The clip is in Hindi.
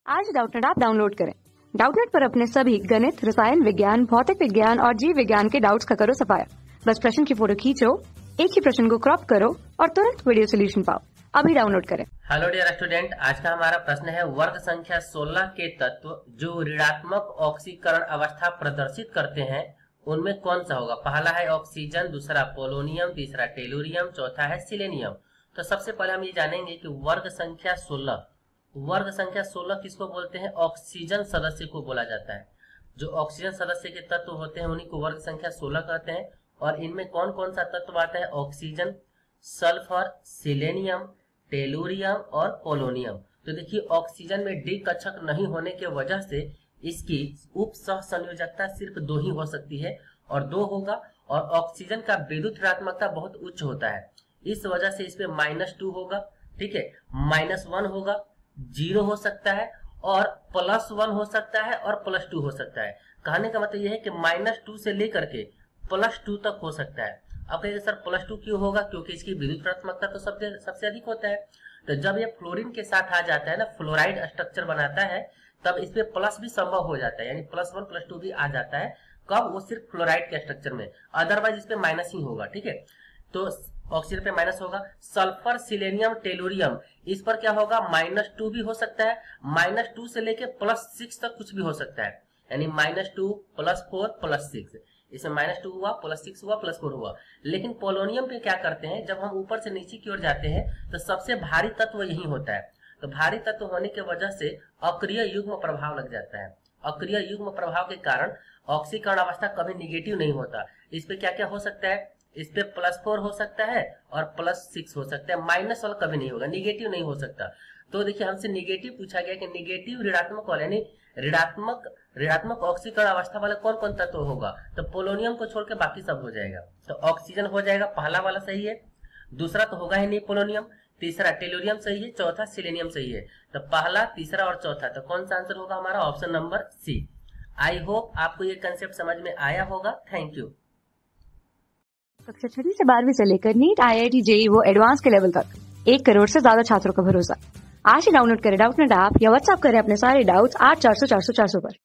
आज डाउटनेट ऐप डाउनलोड करें। डाउटनेट पर अपने सभी गणित, रसायन विज्ञान, भौतिक विज्ञान और जीव विज्ञान के डाउट्स का करो सफाया। बस प्रश्न की फोटो खींचो, एक ही प्रश्न को क्रॉप करो और तुरंत वीडियो सोल्यूशन पाओ। अभी डाउनलोड करें। हेलो डियर स्टूडेंट, आज का हमारा प्रश्न है वर्ग संख्या 16 के तत्व जो ऋणात्मक ऑक्सीकरण अवस्था प्रदर्शित करते हैं उनमें कौन सा होगा। पहला है ऑक्सीजन, दूसरा पोलोनियम, तीसरा टेलुरियम, चौथा है सिलेनियम। तो सबसे पहले हम ये जानेंगे कि वर्ग संख्या 16 किसको बोलते हैं। ऑक्सीजन सदस्य को बोला जाता है। जो ऑक्सीजन सदस्य के तत्व होते हैं उन्हीं को वर्ग संख्या 16 कहते हैं। और इनमें कौन कौन सा तत्व आता है। ऑक्सीजन, सल्फर, सिलेनियम, टेलुरियम और पोलोनियम। तो देखिए ऑक्सीजन में डी कक्षक नहीं होने के वजह से इसकी उप सह संयोजकता सिर्फ 2 ही हो सकती है और 2 होगा। और ऑक्सीजन का विद्युत ऋणात्मकता बहुत उच्च होता है, इस वजह से इसमें -2 होगा। ठीक है, -1 होगा, 0 हो सकता है और +1 हो सकता है और +2 हो सकता है। कहने का मतलब यह है कि -2 से लेकर के +2 तक हो सकता है। अब कहेंगे सर +2 क्यों होगा, क्योंकि इसकी विद्युत ऋणात्मकता तो सबसे अधिक होता है। तो जब ये फ्लोरीन के साथ आ जाता है ना, फ्लोराइड स्ट्रक्चर बनाता है, तब इसमें प्लस भी संभव हो जाता है, यानी +1 +2 भी आ जाता है। कब, वो सिर्फ फ्लोराइड के स्ट्रक्चर में, अदरवाइज इस पे माइनस ही होगा। ठीक है, तो ऑक्सीजन पे माइनस होगा। सल्फर, सिलेनियम, टेलुरियम, इस पर क्या होगा, -2 भी हो सकता है, -2 से लेके +6 तक कुछ भी हो सकता है, यानी -2 +4 +6। इसमें -2 हुआ, +6 हुआ, +4 हुआ। लेकिन पोलोनियम पे क्या करते हैं, जब हम ऊपर से नीचे की ओर जाते हैं तो सबसे भारी तत्व यही होता है। तो भारी तत्व होने की वजह से अक्रिय युग्म प्रभाव लग जाता है। अक्रिय युग्म प्रभाव के कारण ऑक्सीकरण अवस्था कभी निगेटिव नहीं होता। इस पे क्या क्या हो सकता है, इस पे +4 हो सकता है और +6 हो सकता है, माइनस वाला कभी नहीं होगा, निगेटिव नहीं हो सकता। तो देखिए हमसे निगेटिव पूछा गया कि निगेटिव ऋणात्मक वाले, यानी ऋणात्मक ऑक्सीकरण अवस्था वाला कौन कौन तत्व होगा। तो पोलोनियम को छोड़ के बाकी सब हो जाएगा। तो ऑक्सीजन हो जाएगा, पहला वाला सही है, दूसरा तो होगा ही नहीं पोलोनियम, तीसरा टेलुरियम सही है, चौथा सिलेनियम सही है। तो पहला, तीसरा और चौथा, तो कौन सा आंसर होगा हमारा, option number C. I hope आपको ये कंसेप्ट समझ में आया होगा। Thank you. कक्षा 6 से 12वीं से लेकर नीट, IIT, JEE वो एडवांस के लेवल तक 1 करोड़ से ज्यादा छात्रों का भरोसा। आज ही डाउनलोड करें डाउटनेट ऐप या व्हाट्सएप करें अपने सारे डाउट्स 8400 400 400 पर।